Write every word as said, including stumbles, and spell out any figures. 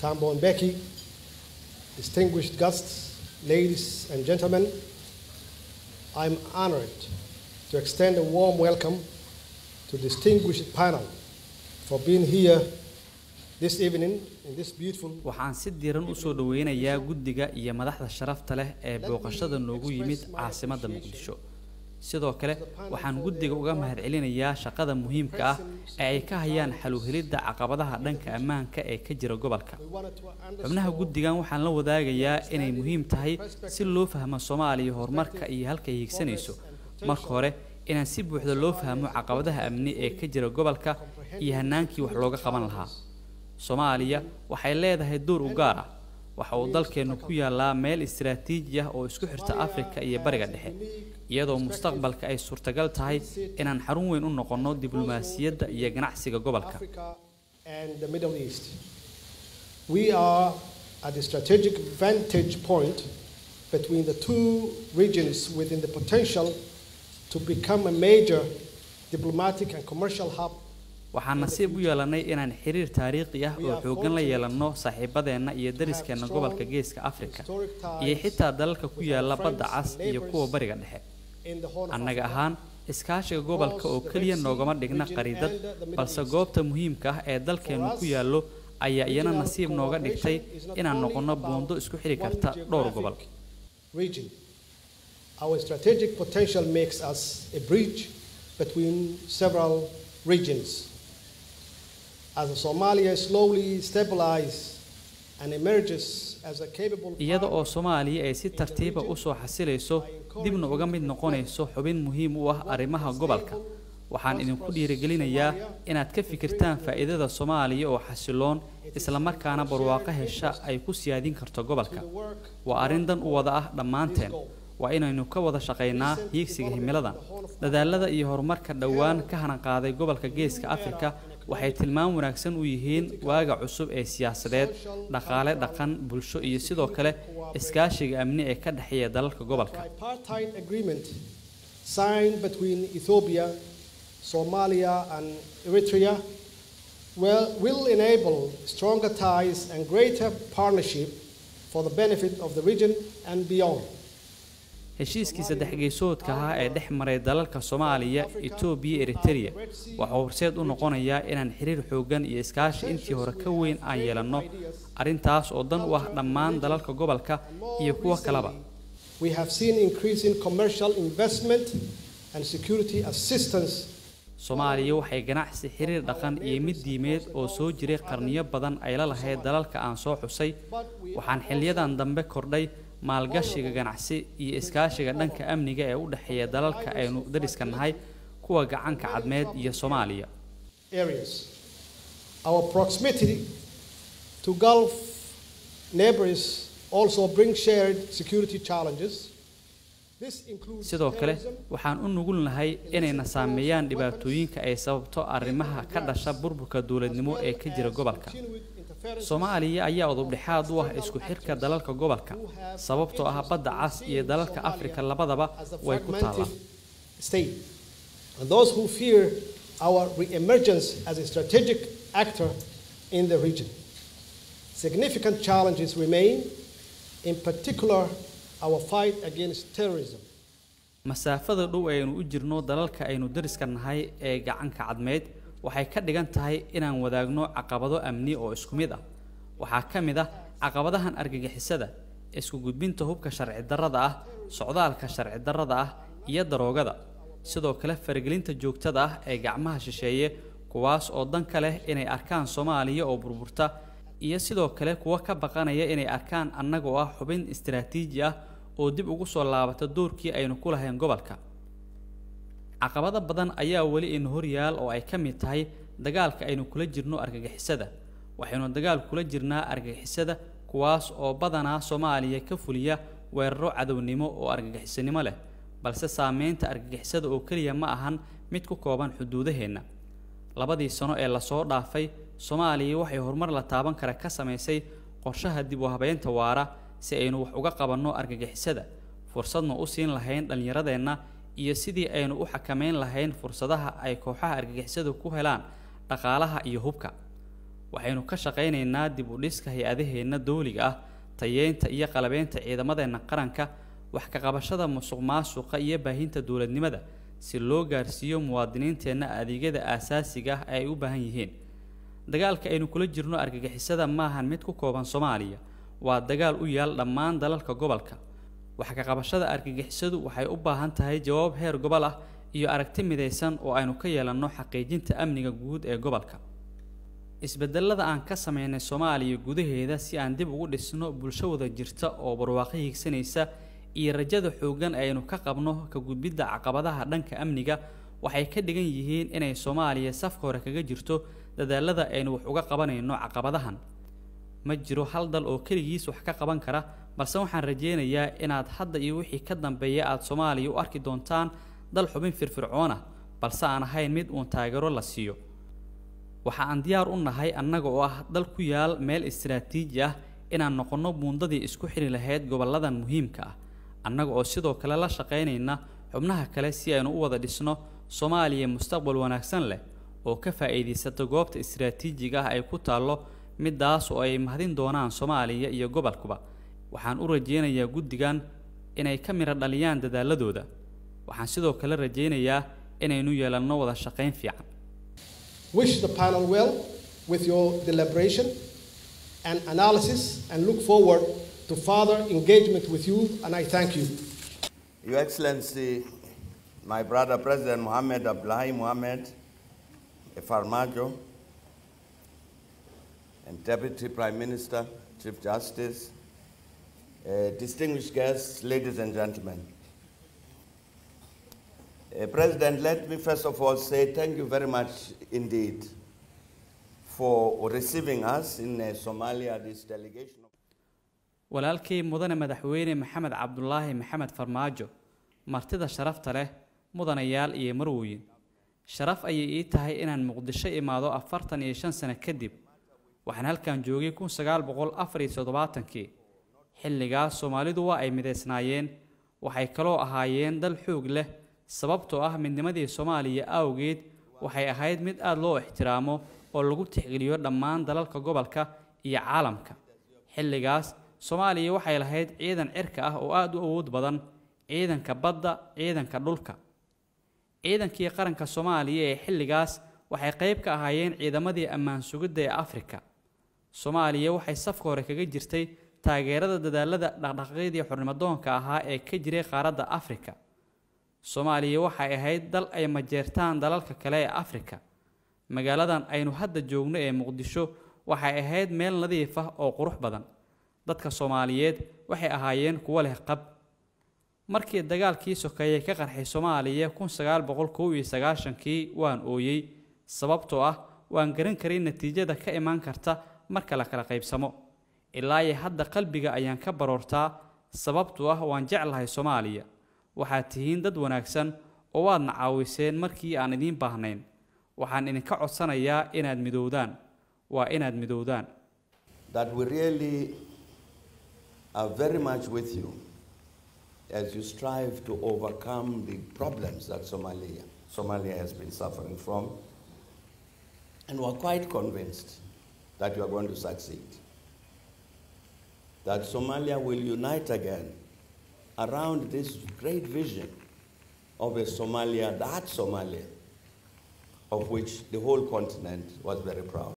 Tambo and Becky, distinguished guests, ladies and gentlemen, I'm honored to extend a warm welcome to the distinguished panel for being here this evening in this beautiful. waxaan si diiran u soo dhaweynayaa guddiga iyo madaxda sharafta leh ee booqashada noogu yimid caasimadda Muqdisho. sidoo kale waxaan guddiga uga mahadcelinayaa shaqada muhiimka ah ee ay ka hayaan xal u helidda caqabadaha dhanka ammaanka ee ka jira gobolka. xubnaha guddigan waxaan la wadaagayaa inay muhiim tahay si loo fahmo Soomaaliya horumarka iyo halka ay higsanayso. marka hore inaan si buuxda loo fahmo caqabadaha amni ee ka jira gobolka iyo hanaankii wax looga qaban lahaa. Soomaaliya waxay leedahay door u gaar ah. waxa uu dalkeenu ku yaalaa meel istiraatiiji ah oo isku xirta Afrika iyo Bariga Dhexe, iyadoo mustaqbalka ay suurtagal tahay inaan xarun weyn u noqono diblomaasiyadda iyo ganacsiga gobolka. And the Middle East. We are at the strategic vantage point between the two regions within the potential to become a major diplomatic and commercial hub. waxaan nasiib u yeelanay inaan xiriir taariikhi ah oo xoogan la yeelano saaxiibadeena iyo dariskeena gobolka Geeska Afrika iyo xitaa dalalka ku yaala badda cas iyo kuwa Bariga Dhexe. annaga ahaan iskaashiga gobolka oo kaliya noogama dhigna qariidad, balse goobta muhiimka ah ee dalkeenu ku yaalo ayaa iyana nasiib nooga dhigtay inaan noqono buundo isku xiri karta dhowr gobol. Our strategic potential makes us a bridge between several regions. As Somalia slowly stabilizes and emerges as a capable iyada oo Soomaaliya ay si tartiib ah u soo xasilayso dibna uga mid noqonayso xubin muhiim u ah arrimaha gobolka, waxaan idinku dhiirigelinayaa inaad ka fikirtaan faa'iidada Soomaaliya oo xasiloon isla markaana barwaaqo hesha ay ku siyaadin karto gobolka. waa arrin dan u wada ah dhammaanteen. waa inaynu ka wada shaqeynaa hiigsiga himiladan. dadaalada iyo horumarka dhawaan ka hanan qaaday gobolka Geeska Afrika waxay tilmaam wanaagsan u yihiin waaga cusub ee siyaasadeed, dhaqaale, dhaqan, bulsho iyo sidoo kale iskaashiga amni ee ka dhaxeeya dalalka gobolka. Agreement signed between Ethiopia, Somalia and Eritrea will, will enable stronger ties and greater partnership for the benefit of the region and beyond. heshiiskii saddex geesoodka ah ee dhex maray dalalka Soomaaliya, Itoobiya, Eritrea waxa uu horseed u noqonayaa inaan xiriir xoogan iyo iskaashi intii hore ka weyn aan yeelano, arrintaas oo dan u ah dhammaan dalalka gobolka iyo kuwa kaleba. We have seen increasing commercial investment and security assistance. Soomaaliya waxay ganacsi, xiriir dhaqan iyo mid diimeed oo soo jiray qarniyo badan ay la lahayd dalalka aan soo xusay. waxaan xiliyadan dambe kordhay maalgashiga ganacsi iyo iskaashiga dhanka amniga ee u dhaxeeya dalalka aynu dariska nahay, kuwa gacanka cadmeed iyo Soomaaliya. Our proximity to Gulf neighbors also bring shared security challenges. sidoo kale waxaan u nugulnahay inayna saameeyaan dhibaatooyinka ay sababto arrimaha ka dhasha burburka dawladnimo ee ka jira gobolka. Soomaaliya ayaa udub dhexaad u ah isku xirka dalalka gobolka, sababtoo ah badda cas iyo dalalka Afrika labadaba way ku taalaan. And those who fear our re-emergence as a strategic actor in the region. Significant challenges remain, in particular our fight against terrorism. masaafada dhow aynu u jirno dalalka aynu dariska nahay ee gacanka cadmeed waxay ka dhigan tahay inaan wadaagno caqabado amni oo isku mid ah. waxaa ka mid ah caqabadahan argagixisada, isku gudbinta hubka sharci darrada ah, socdaalka sharci darrada ah iyo daroogada. sidoo kale faragelinta joogtada ah ee gacmaha shisheeye, kuwaas oo dan ka leh inay arkaan Soomaaliya oo burburta, iyo sidoo kale kuwa ka baqanaya inay arkaan annaga oo ah xubin istiraatiiji ah oo dib ugu soo laabata doorkii aynu ku lahayn gobolka. caqabado badan ayaa wali in horyaal oo ay ka mid tahay dagaalka aynu kula jirno argagixisada. waxaynu dagaal kula jirnaa argagixisada kuwaas oo badanaa Soomaaliya ka fuliya weeraro cadownimo oo argagixisanimo leh, balse saameynta argagixisada oo kaliya ma ahan mid ku kooban xuduudaheena. labadii sano ee la soo dhaafay Soomaaliya waxay horumar la taaban kara ka sameysay qorshaha dib u habeynta waara si aynu wax uga qabanno argagixisada, fursadna u siin lahayn dhalinyaradeena iyo sidii aynu u xakameyn lahayn fursadaha ay kooxaha argagixisada ku helaan dhaqaalaha iyo hubka. waxaynu ka shaqaynaynaa dib u dhiska hay-adaheena dawliga ah tayeynta iyo qalabeynta ciidamadeena qaranka wax ka qabashada musuqmaasuqa iyo baahinta dawladnimada si loo gaarsiiyo muwaadiniinteena adeegyada aasaasiga ah ay u baahan yihiin dagaalka aynu kula jirno argagixisada maahan mid ku kooban Soomaaliya waa dagaal u yaal dhammaan dalalka gobolka wax ka qabashada argagixisadu waxay u baahan tahay jawaab heer gobol ah iyo aragti midaysan oo aynu ka yeelano xaqiijinta amniga guud ee gobolka isbedelada aan ka sameynay Soomaaliya gudaheeda si aan dib ugu dhisno bulsho wada jirta oo barwaaqo hiigsanaysa iyo rajada xoogan aynu ka qabno ka gudbidda caqabadaha dhanka amniga waxay ka dhigan yihiin inay Soomaaliya safka hore kaga jirto dadaalada aynu wax uga qabanayno caqabadahan ma jiro hal dal oo kaligiis wax ka qaban kara balse waxaan rajeynayaa inaad hadda iyo wixii ka dambeeya aad Soomaaliya u arki doontaan dal xubin firfircoon ah balse aan ahayn mid uun taageero la siiyo waxa aan diyaar u nahay annaga oo ah dal ku yaal meel istiraatiiji ah inaan noqono buundadii isku xiri lahayd goboladan muhiimka ah annaga oo sidoo kale la shaqaynayna xubnaha kale si aynu u wada dhisno Soomaaliya mustaqbal wanaagsan leh oo ka faa'iideysato goobta istiraatiijiga ah ay ku taalo midaas oo ay mahadin doonaan Soomaaliya iyo gobolkuba waxaan u rajeynayaa guddigan inay ka mira dhaliyaan dadaaladooda waxaan sidoo kale rajeynayaa inaynu yeelano wada shaqayn fiican Wish the panel well with your deliberation and analysis and look forward to further engagement with you and I thank you. Your Excellency, my brother President Maxamed Cabdullaahi Farmaajo and Deputy Prime Minister, Chief Justice, uh, distinguished guests, ladies and gentlemen. Uh, President, let me first of all say thank you very much indeed for receiving us in uh, Somalia, this delegation. walaalkay mudane madaxweyne Maxamed Cabdullaahi Maxamed Farmaajo martida sharafta leh mudanayaal iyo marwooyin sharaf ayay ii tahay inaan Muqdisho imaado afartan iyo shan sano kadib waxaan halkan joogay kun sagaal boqol afar iyo toddobaatan-kii xilligaas Soomaalidu waa ay mideysnaayeen waxay kaloo ahaayeen dal xoog leh sababtoo ah midnimadii Soomaaliya awgeed waxay ahayd mid aad loo ixtiraamo oo lagu tixgeliyo dhammaan dalalka gobolka iyo caalamka xilligaas Soomaaliya waxay lahayd ciidan cirka ah oo aad u awood badan ciidanka badda ciidanka dhulka ciidankii qaranka Soomaaliya ee xilligaas waxay qayb ka ahaayeen ciidamadii ammaan sugidda ee Afrika Soomaaliya waxay safka hore kaga jirtay taageerada dadaalada dhaqdhaqaaqyadii xornimadoonka ahaa ee ka jiray qaaradda Afrika Soomaaliya waxay ahayd dal ay majeertaan dalalka kale ee Afrika magaaladan aynu hadda joogno ee Muqdisho waxay ahayd meel nadiif ah oo qurux badan dadka Soomaaliyeed waxay ahaayeen kuwa leh qab markii dagaalkii sokeeyay ka qarxay Soomaaliya kun sagaal boqol kow iyo sagaashan-kii waan ooyay sababtoo ah waan garan karay natiijada ka iman karta marka la kala qaybsamo ilaa ay hadda qalbiga ayaan ka baroortaa sababtoo ah waan jeclahay Soomaaliya waxaad tihiin dad wanaagsan oo waad nacaawiseen markii aan idin baahnayn waxaan idinka codsanayaa inaad midowdaan waa inaad midowdaan that we really are very much with you as you strive to overcome the problems that Somalia, Somalia has been suffering from. And we're quite convinced that you are going to succeed. That Somalia will unite again around this great vision of a Somalia, that Somalia, of which the whole continent was very proud.